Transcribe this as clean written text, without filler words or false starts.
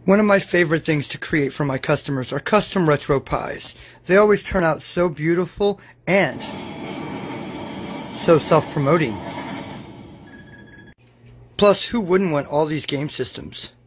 One of my favorite things to create for my customers are custom retro pies. They always turn out so beautiful and so self-promoting. Plus, who wouldn't want all these game systems?